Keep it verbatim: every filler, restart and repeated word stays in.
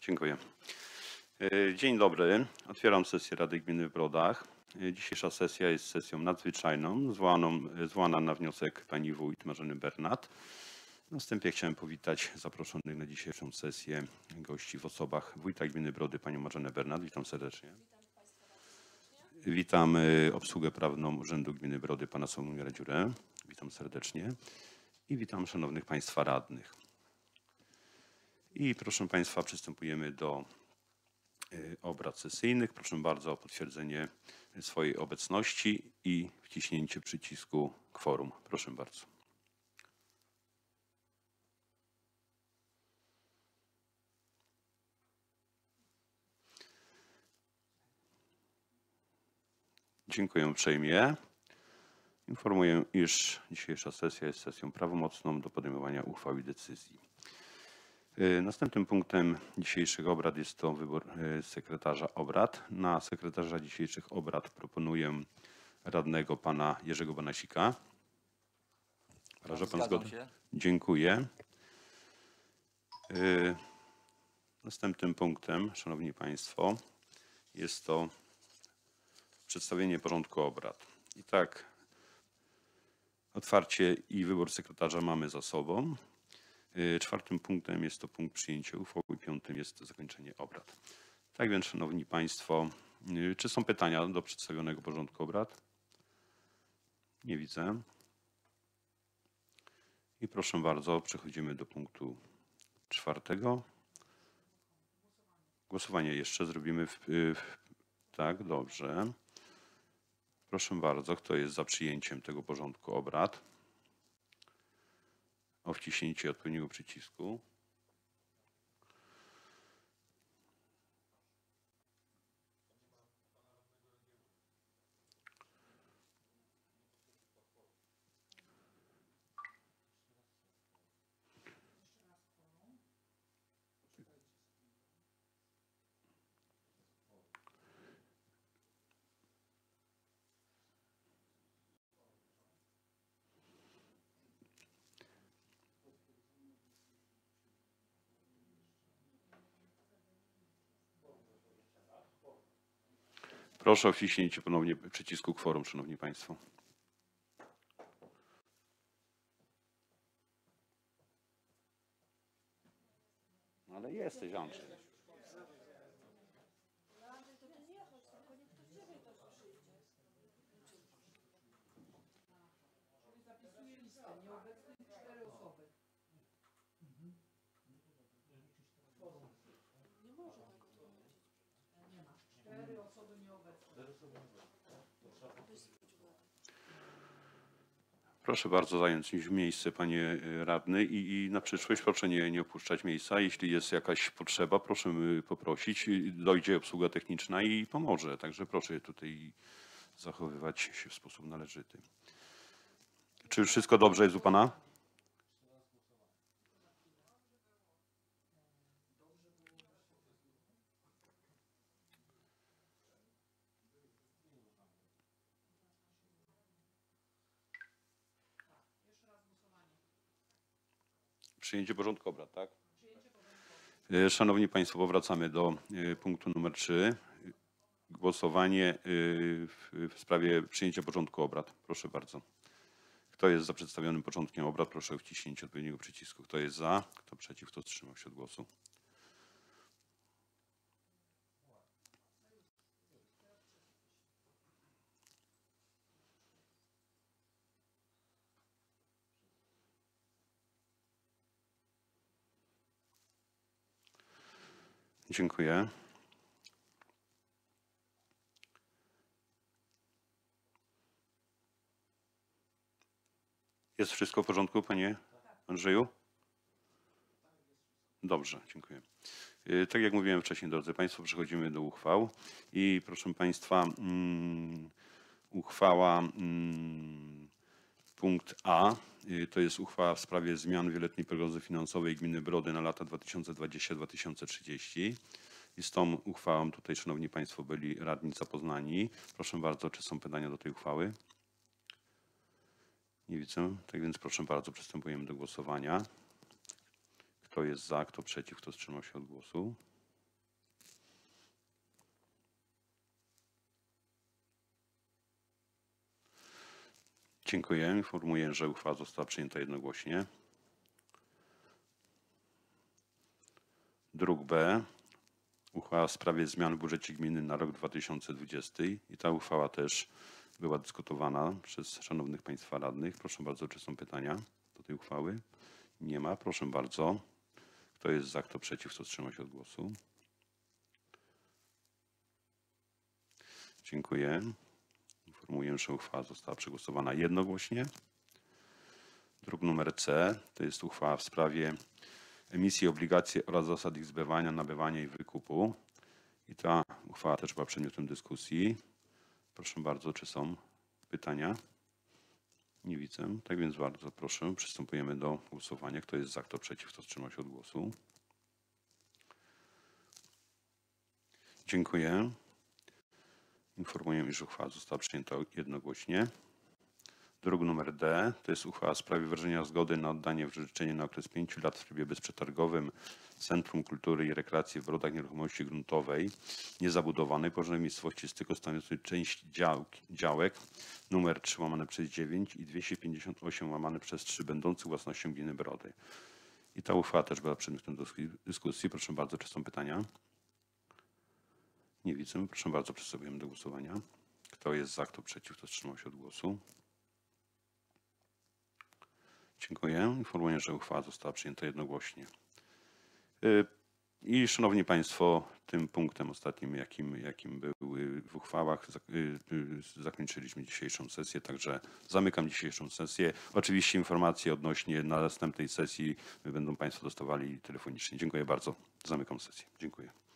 Dziękuję. Dzień dobry. Otwieram sesję Rady Gminy w Brodach. Dzisiejsza sesja jest sesją nadzwyczajną, zwołaną, zwołana na wniosek pani wójt Marzeny Bernat. Na wstępie chciałem powitać zaproszonych na dzisiejszą sesję gości w osobach wójta Gminy Brody, panią Marzenę Bernat. Witam serdecznie. Witam obsługę prawną Urzędu Gminy Brody, pana Sławomira Dziurę. Witam serdecznie. I witam szanownych państwa radnych. I proszę państwa, przystępujemy do obrad sesyjnych. Proszę bardzo o potwierdzenie swojej obecności i wciśnięcie przycisku kworum. Proszę bardzo. Dziękuję uprzejmie. Informuję, iż dzisiejsza sesja jest sesją prawomocną do podejmowania uchwał i decyzji. Następnym punktem dzisiejszych obrad jest to wybór sekretarza obrad. Na sekretarza dzisiejszych obrad proponuję radnego pana Jerzego Banasika. Wyraża pan zgodę? Dziękuję. Następnym punktem, szanowni państwo, jest to przedstawienie porządku obrad. I tak, otwarcie i wybór sekretarza mamy za sobą. Czwartym punktem jest to punkt przyjęcia uchwał i piątym jest zakończenie obrad. Tak więc, szanowni państwo, czy są pytania do przedstawionego porządku obrad? Nie widzę. I proszę bardzo, przechodzimy do punktu czwartego. Głosowanie jeszcze zrobimy w, w, tak, dobrze. Proszę bardzo, kto jest za przyjęciem tego porządku obrad? O wciśnięcie odpowiedniego przycisku. Proszę o wciśnięcie ponownie przycisku kworum, szanowni państwo. Ale jesteś, Andrzej. Proszę bardzo zająć miejsce, panie radny, i, i na przyszłość proszę nie, nie opuszczać miejsca. Jeśli jest jakaś potrzeba, proszę poprosić, dojdzie obsługa techniczna i pomoże. Także proszę tutaj zachowywać się w sposób należyty. Czy już wszystko dobrze jest u pana? Przyjęcie porządku obrad, tak? Szanowni państwo, powracamy do punktu numer trzy. Głosowanie w sprawie przyjęcia porządku obrad. Proszę bardzo. Kto jest za przedstawionym porządkiem obrad? Proszę o wciśnięcie odpowiedniego przycisku. Kto jest za? Kto przeciw? Kto wstrzymał się od głosu? Dziękuję. Jest wszystko w porządku, panie Andrzeju? Dobrze, dziękuję. Tak jak mówiłem wcześniej, drodzy państwo, przechodzimy do uchwał i proszę państwa, um, uchwała um, punkt A, to jest uchwała w sprawie zmian wieloletniej prognozy finansowej Gminy Brody na lata dwa tysiące dwudziesty do dwa tysiące trzydziestego. I z tą uchwałą tutaj, szanowni państwo, byli radni zapoznani. Proszę bardzo, czy są pytania do tej uchwały? Nie widzę, tak więc proszę bardzo, przystępujemy do głosowania. Kto jest za, kto przeciw, kto wstrzymał się od głosu? Dziękuję. Informuję, że uchwała została przyjęta jednogłośnie. Druk B. Uchwała w sprawie zmian w budżecie gminy na rok dwa tysiące dwudziesty i ta uchwała też była dyskutowana przez szanownych państwa radnych. Proszę bardzo, czy są pytania do tej uchwały? Nie ma. Proszę bardzo. Kto jest za, kto przeciw, kto wstrzymał się od głosu? Dziękuję. Informuję, że uchwała została przegłosowana jednogłośnie. Druk numer C to jest uchwała w sprawie emisji obligacji oraz zasad ich zbywania, nabywania i wykupu. I ta uchwała też była przedmiotem dyskusji. Proszę bardzo, czy są pytania? Nie widzę. Tak więc bardzo proszę, przystępujemy do głosowania. Kto jest za, kto przeciw, kto wstrzymał się od głosu? Dziękuję. Informuję, iż uchwała została przyjęta jednogłośnie. Druk numer D to jest uchwała w sprawie wyrażenia zgody na oddanie w życzenie na okres pięciu lat w trybie bezprzetargowym Centrum Kultury i Rekreacji w Brodach nieruchomości gruntowej niezabudowanej położonej w miejscowości Styko stanowiącej część działki, działek numer trzy łamane przez dziewięć i dwieście pięćdziesiąt osiem łamane przez trzy będących własnością gminy Brody. I ta uchwała też była przedmiotem dyskusji. Proszę bardzo, czy są pytania? Nie widzę. Proszę bardzo, przystępujemy do głosowania. Kto jest za, kto przeciw, kto wstrzymał się od głosu? Dziękuję. Informuję, że uchwała została przyjęta jednogłośnie. I szanowni państwo, tym punktem ostatnim, jakim, jakim były w uchwałach, zakończyliśmy dzisiejszą sesję, także zamykam dzisiejszą sesję. Oczywiście informacje odnośnie na następnej sesji będą państwo dostawali telefonicznie. Dziękuję bardzo. Zamykam sesję. Dziękuję.